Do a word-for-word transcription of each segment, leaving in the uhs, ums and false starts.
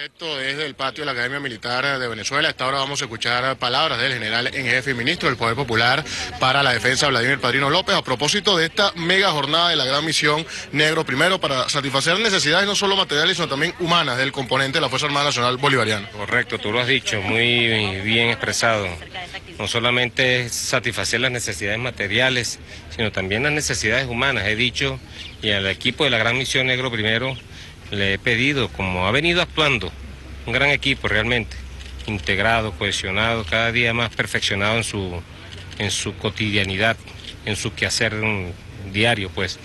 Directo desde el patio de la Academia Militar de Venezuela. A esta hora vamos a escuchar palabras del general en jefe y ministro del Poder Popular para la Defensa, Vladimir Padrino López, a propósito de esta mega jornada de la gran misión Negro Primero para satisfacer necesidades no solo materiales, sino también humanas del componente de la Fuerza Armada Nacional Bolivariana. Correcto, tú lo has dicho, muy bien expresado. No solamente satisfacer las necesidades materiales, sino también las necesidades humanas. He dicho, y al equipo de la gran misión Negro Primero le he pedido, como ha venido actuando, un gran equipo realmente, integrado, cohesionado, cada día más perfeccionado en su, en su cotidianidad, en su quehacer diario, pues,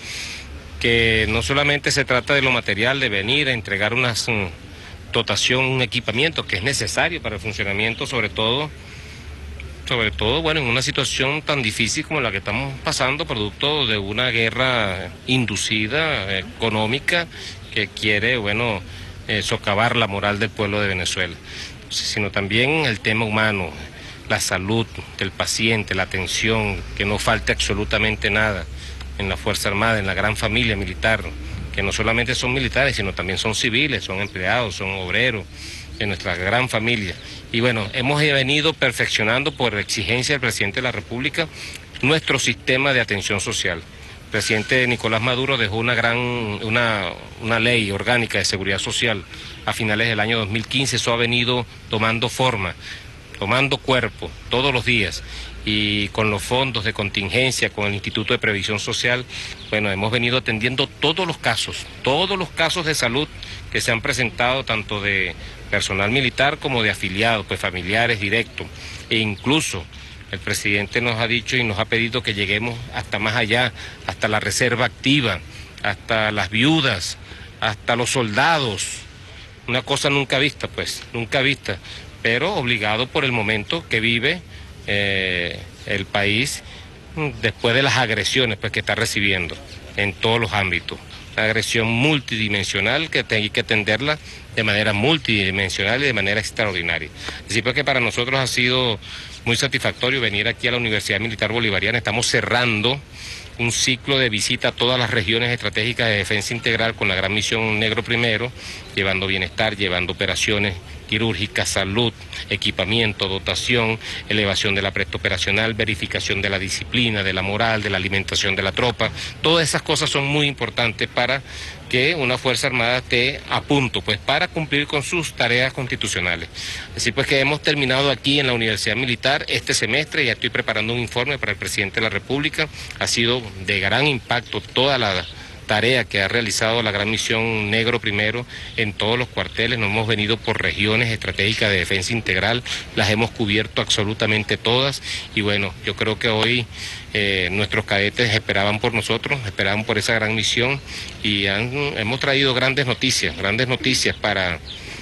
que no solamente se trata de lo material, de venir a entregar una dotación, un equipamiento que es necesario para el funcionamiento, sobre todo, sobre todo, bueno, en una situación tan difícil como la que estamos pasando, producto de una guerra inducida, económica, que quiere, bueno, eh, socavar la moral del pueblo de Venezuela, sino también el tema humano, la salud del paciente, la atención, que no falte absolutamente nada en la Fuerza Armada, en la gran familia militar, que no solamente son militares, sino también son civiles, son empleados, son obreros, de nuestra gran familia. Y bueno, hemos venido perfeccionando por exigencia del presidente de la República nuestro sistema de atención social. El presidente Nicolás Maduro dejó una gran una, una ley orgánica de seguridad social a finales del año dos mil quince. Eso ha venido tomando forma, tomando cuerpo todos los días, y con los fondos de contingencia, con el Instituto de Previsión Social, bueno, hemos venido atendiendo todos los casos, todos los casos de salud que se han presentado, tanto de personal militar como de afiliados, pues familiares directos, e incluso el presidente nos ha dicho y nos ha pedido que lleguemos hasta más allá, hasta la reserva activa, hasta las viudas, hasta los soldados. Una cosa nunca vista, pues, nunca vista, pero obligado por el momento que vive eh, el país después de las agresiones, pues, que está recibiendo en todos los ámbitos. Una agresión multidimensional que hay que atenderla de manera multidimensional y de manera extraordinaria. Así pues que para nosotros ha sido muy satisfactorio venir aquí a la Universidad Militar Bolivariana. Estamos cerrando un ciclo de visita a todas las regiones estratégicas de defensa integral con la gran misión Negro Primero, llevando bienestar, llevando operaciones quirúrgicas, salud, equipamiento, dotación, elevación de la presta operacional, verificación de la disciplina, de la moral, de la alimentación de la tropa. Todas esas cosas son muy importantes para que una Fuerza Armada esté a punto, pues, para cumplir con sus tareas constitucionales. Así pues que hemos terminado aquí en la Universidad Militar este semestre. Ya estoy preparando un informe para el presidente de la República. Ha sido de gran impacto toda la tarea que ha realizado la gran misión Negro Primero en todos los cuarteles. Nos hemos venido por regiones estratégicas de defensa integral, las hemos cubierto absolutamente todas, y bueno, yo creo que hoy eh, nuestros cadetes esperaban por nosotros, esperaban por esa gran misión, y han, hemos traído grandes noticias, grandes noticias para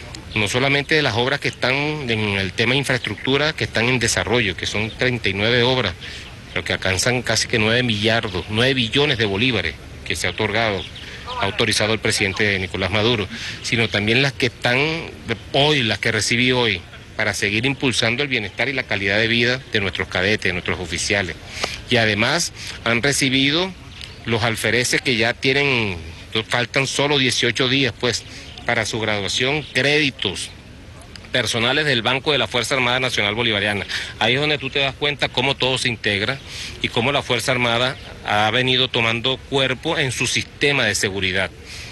no solamente de las obras que están en el tema de infraestructura, que están en desarrollo, que son treinta y nueve obras, pero que alcanzan casi que nueve millardos, nueve billones de bolívares, que se ha otorgado, ha autorizado el presidente Nicolás Maduro, sino también las que están hoy, las que recibí hoy, para seguir impulsando el bienestar y la calidad de vida de nuestros cadetes, de nuestros oficiales. Y además han recibido los alfereces que ya tienen, faltan solo dieciocho días, pues, para su graduación, créditos personales del Banco de la Fuerza Armada Nacional Bolivariana. Ahí es donde tú te das cuenta cómo todo se integra y cómo la Fuerza Armada ha venido tomando cuerpo en su sistema de seguridad.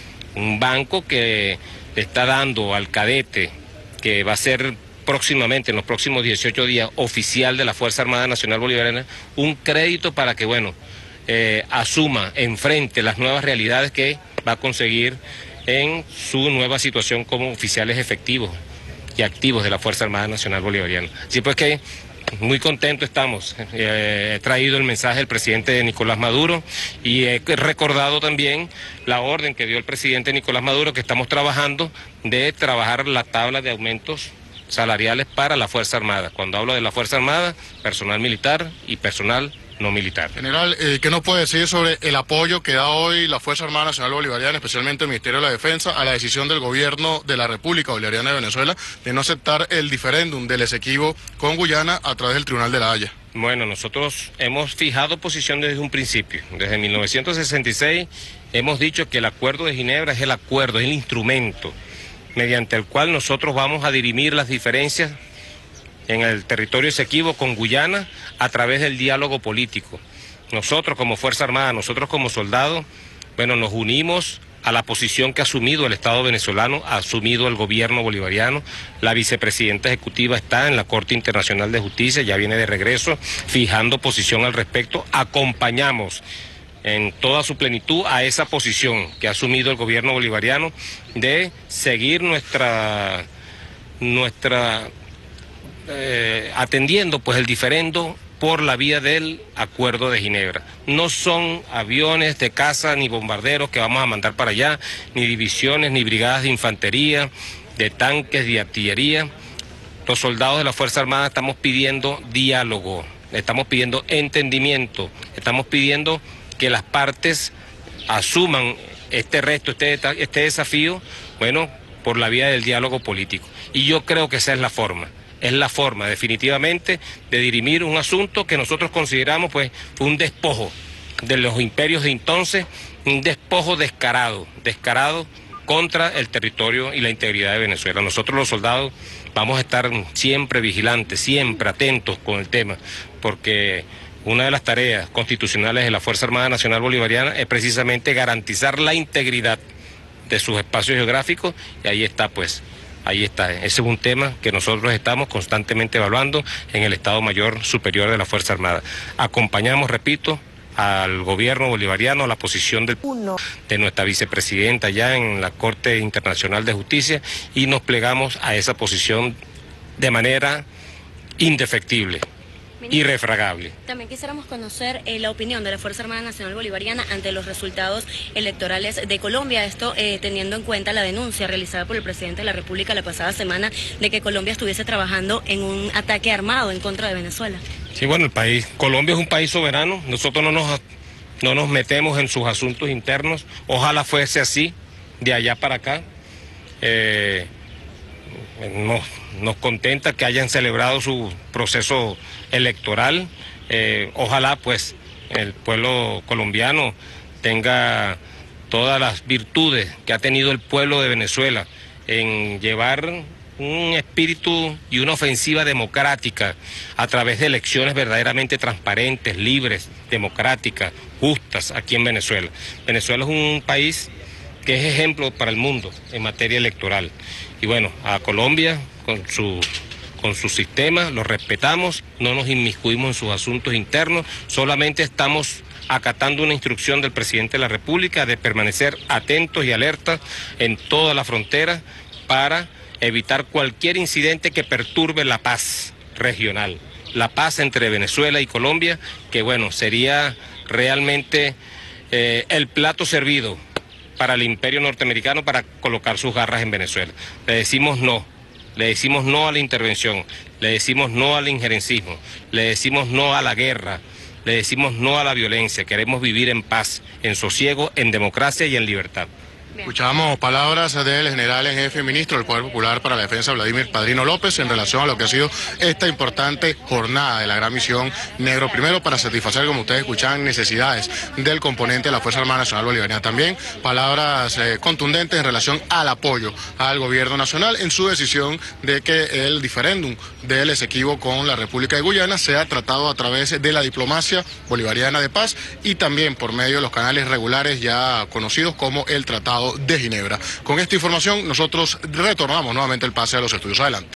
Un banco que le está dando al cadete, que va a ser próximamente, en los próximos dieciocho días, oficial de la Fuerza Armada Nacional Bolivariana, un crédito para que, bueno, eh, asuma, enfrente las nuevas realidades que va a conseguir en su nueva situación como oficiales efectivos y activos de la Fuerza Armada Nacional Bolivariana. Así pues que muy contentos estamos. Eh, he traído el mensaje del presidente Nicolás Maduro y he recordado también la orden que dio el presidente Nicolás Maduro, que estamos trabajando de trabajar la tabla de aumentos salariales para la Fuerza Armada. Cuando hablo de la Fuerza Armada, personal militar y personal no militar. General, eh, ¿qué nos puede decir sobre el apoyo que da hoy la Fuerza Armada Nacional Bolivariana, especialmente el Ministerio de la Defensa, a la decisión del gobierno de la República Bolivariana de Venezuela de no aceptar el diferéndum del Esequibo con Guyana a través del Tribunal de la Haya? Bueno, nosotros hemos fijado posición desde un principio. Desde mil novecientos sesenta y seis hemos dicho que el Acuerdo de Ginebra es el acuerdo, es el instrumento mediante el cual nosotros vamos a dirimir las diferencias en el territorio Esequibo con Guyana a través del diálogo político. Nosotros como Fuerza Armada, nosotros como soldados, bueno, nos unimos a la posición que ha asumido el Estado venezolano, ha asumido el gobierno bolivariano. La vicepresidenta ejecutiva está en la Corte Internacional de Justicia, ya viene de regreso, fijando posición al respecto. Acompañamos en toda su plenitud a esa posición que ha asumido el gobierno bolivariano de seguir nuestra, nuestra eh, atendiendo pues el diferendo por la vía del Acuerdo de Ginebra. No son aviones de caza ni bombarderos que vamos a mandar para allá, ni divisiones, ni brigadas de infantería, de tanques, de artillería. Los soldados de la Fuerza Armada estamos pidiendo diálogo, estamos pidiendo entendimiento, estamos pidiendo que las partes asuman este reto, este, este desafío, bueno, por la vía del diálogo político. Y yo creo que esa es la forma. Es la forma, definitivamente, de dirimir un asunto que nosotros consideramos pues un despojo de los imperios de entonces, un despojo descarado, descarado contra el territorio y la integridad de Venezuela. Nosotros los soldados vamos a estar siempre vigilantes, siempre atentos con el tema, porque una de las tareas constitucionales de la Fuerza Armada Nacional Bolivariana es precisamente garantizar la integridad de sus espacios geográficos, y ahí está pues. Ahí está, ese es un tema que nosotros estamos constantemente evaluando en el Estado Mayor Superior de la Fuerza Armada. Acompañamos, repito, al gobierno bolivariano, a la posición del, de nuestra vicepresidenta ya en la Corte Internacional de Justicia, y nos plegamos a esa posición de manera indefectible. Irrefragable. También quisiéramos conocer eh, la opinión de la Fuerza Armada Nacional Bolivariana ante los resultados electorales de Colombia, esto eh, teniendo en cuenta la denuncia realizada por el presidente de la República la pasada semana de que Colombia estuviese trabajando en un ataque armado en contra de Venezuela. Sí, bueno, el país, Colombia es un país soberano, nosotros no nos, no nos metemos en sus asuntos internos, ojalá fuese así, de allá para acá. Eh, Nos, nos contenta que hayan celebrado su proceso electoral. Eh, ojalá pues el pueblo colombiano tenga todas las virtudes que ha tenido el pueblo de Venezuela en llevar un espíritu y una ofensiva democrática a través de elecciones verdaderamente transparentes, libres, democráticas, justas aquí en Venezuela. Venezuela es un país que es ejemplo para el mundo en materia electoral. Y bueno, a Colombia con su, con su sistema lo respetamos, no nos inmiscuimos en sus asuntos internos, solamente estamos acatando una instrucción del presidente de la República de permanecer atentos y alertas en toda la frontera para evitar cualquier incidente que perturbe la paz regional, la paz entre Venezuela y Colombia, que bueno, sería realmente eh, el plato servido para el imperio norteamericano para colocar sus garras en Venezuela. Le decimos no, le decimos no a la intervención, le decimos no al injerencismo, le decimos no a la guerra, le decimos no a la violencia. Queremos vivir en paz, en sosiego, en democracia y en libertad. Escuchamos palabras del general en jefe ministro del Poder Popular para la Defensa, Vladimir Padrino López, en relación a lo que ha sido esta importante jornada de la gran misión Negro Primero para satisfacer, como ustedes escuchan, necesidades del componente de la Fuerza Armada Nacional Bolivariana. También palabras eh, contundentes en relación al apoyo al gobierno nacional en su decisión de que el diferéndum del Esequibo con la República de Guyana sea tratado a través de la diplomacia bolivariana de paz y también por medio de los canales regulares ya conocidos como el Tratado de Ginebra. Con esta información nosotros retornamos nuevamente el pase a los estudios. Adelante.